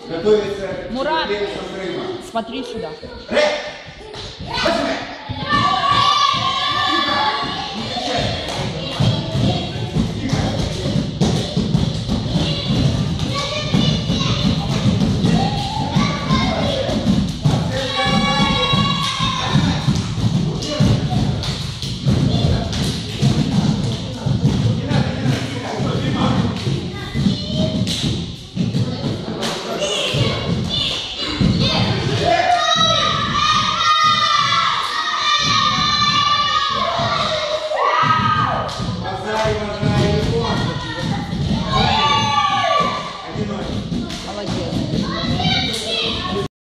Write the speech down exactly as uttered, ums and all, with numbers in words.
Готовится Мурат, к первенству Крыма. смотри сюда. Рэп!